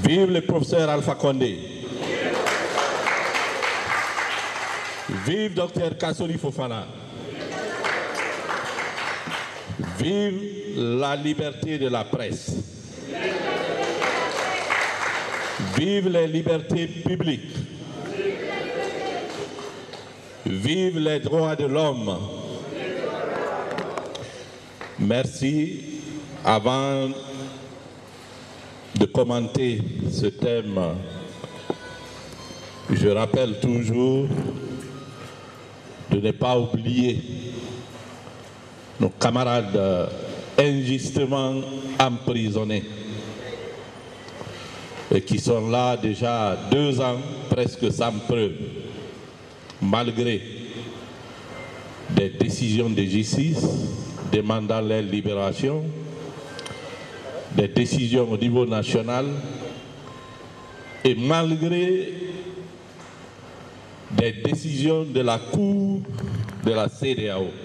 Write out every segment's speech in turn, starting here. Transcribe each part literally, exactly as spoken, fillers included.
Vive le professeur Alpha Condé. Vive docteur Kassori Fofana. Vive la liberté de la presse. Vive les libertés publiques. Vive les droits de l'homme. Merci. Avant de commenter ce thème, je rappelle toujours de ne pas oublier nos camarades injustement emprisonnés et qui sont là déjà deux ans presque sans preuve, malgré des décisions de justice demandant leur libération, des décisions au niveau national et malgré des décisions de la Cour de la C E D E A O.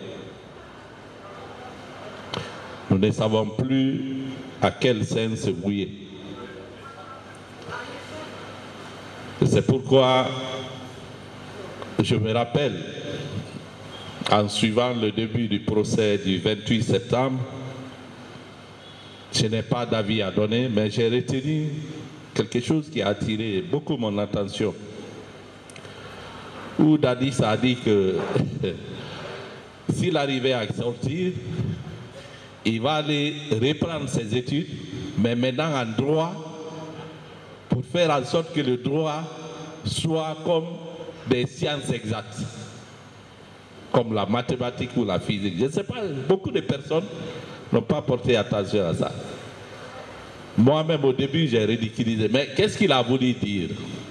Nous ne savons plus à quel sein se mouiller. C'est pourquoi je me rappelle, en suivant le début du procès du vingt-huit septembre, je n'ai pas d'avis à donner, mais j'ai retenu quelque chose qui a attiré beaucoup mon attention. Où Dadis a dit que s'il arrivait à sortir, il va aller reprendre ses études, mais maintenant en droit, pour faire en sorte que le droit soit comme des sciences exactes, comme la mathématique ou la physique. Je ne sais pas, beaucoup de personnes n'ont pas porté attention à ça. Moi-même, au début, j'ai ridiculisé. Mais qu'est-ce qu'il a voulu dire?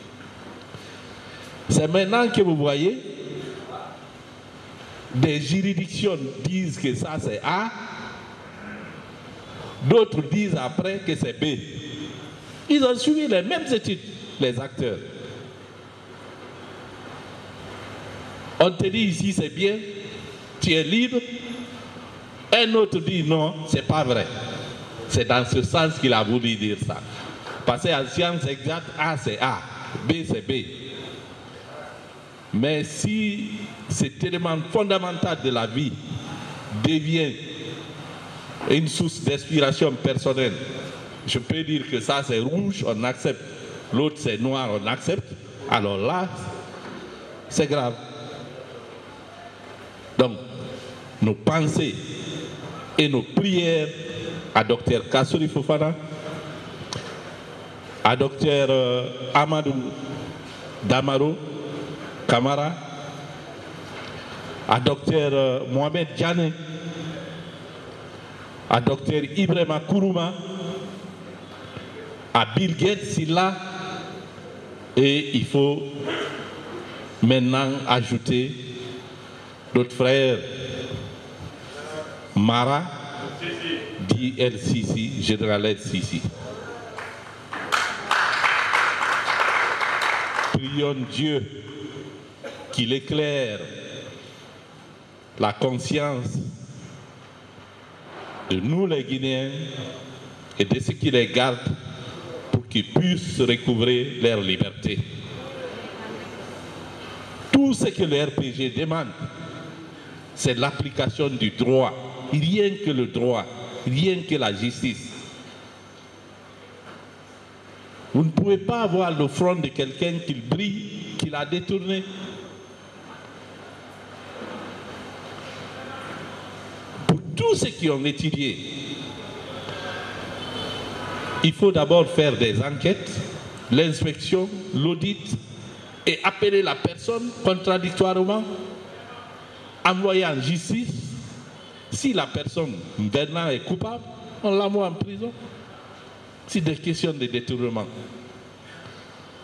C'est maintenant que vous voyez, des juridictions disent que ça c'est A, d'autres disent après que c'est B. Ils ont suivi les mêmes études, les acteurs. On te dit ici c'est bien, tu es libre. Un autre dit non, c'est pas vrai. C'est dans ce sens qu'il a voulu dire ça. Parce qu'en sciences exactes, A c'est A, B c'est B. Mais si cet élément fondamental de la vie devient une source d'inspiration personnelle, je peux dire que ça c'est rouge, on accepte. L'autre c'est noir, on accepte. Alors là, c'est grave. Donc, nos pensées et nos prières à docteur Kassori Fofana, à docteur euh, Amadou Damaro Camara, à docteur euh, Mohamed Diané, à docteur Ibrahima Kourouma, à Bill Gates Silla, et il faut maintenant ajouter notre frère Mara, dit El Sisi, général El Sisi. Prions Dieu qu'il éclaire la conscience de nous les Guinéens et de ceux qui les gardent pour qu'ils puissent recouvrer leur liberté. Tout ce que le R P G demande, c'est l'application du droit, rien que le droit, rien que la justice. Vous ne pouvez pas avoir le front de quelqu'un qui brille, qui l'a détourné. Pour tous ceux qui ont étudié, il faut d'abord faire des enquêtes, l'inspection, l'audit, et appeler la personne contradictoirement, envoyer en justice. Si la personne maintenant est coupable, on l'envoie en prison. C'est des questions de détournement.